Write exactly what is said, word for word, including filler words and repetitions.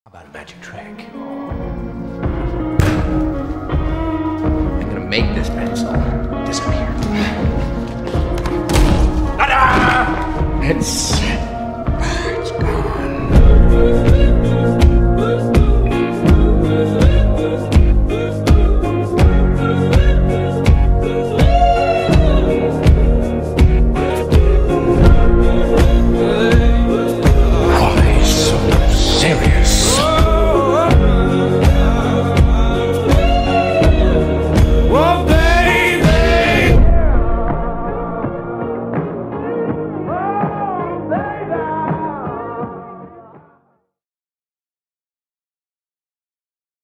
How about a magic trick? I'm gonna make this pencil disappear. Ta-da! It's